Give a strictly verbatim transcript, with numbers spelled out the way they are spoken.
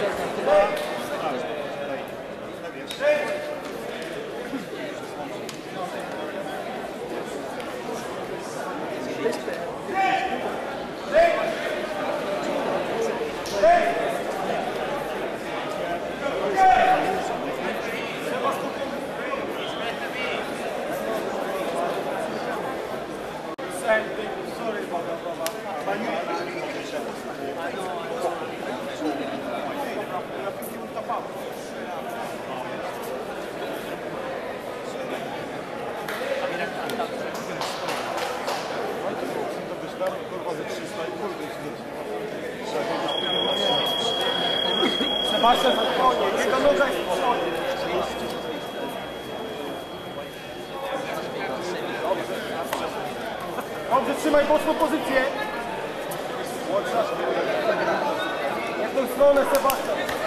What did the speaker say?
Sebastian, spokojnie, jego noga jest w przodzie. Dobrze, trzymaj boczną pozycję. Jak tą stronę, Sebastian.